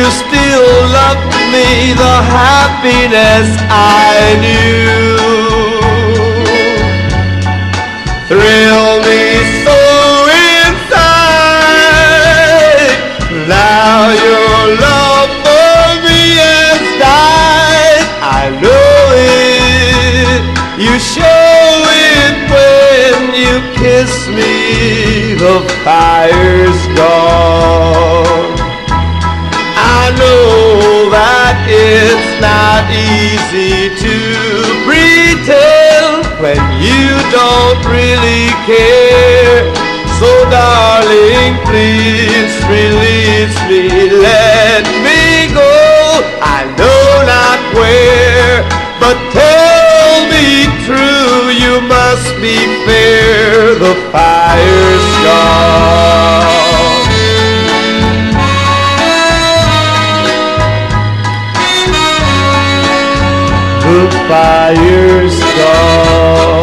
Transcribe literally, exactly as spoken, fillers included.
still love me, the happiness I knew. Thrill me so inside, now your love for me has died. I know it, you show it when you kiss me, the fire's gone. I know that it's not easy to pretend when you don't really care. So darling, please release me, let me go. I know not where, but tell me true, you must be fair, the fire's gone. The fire's gone.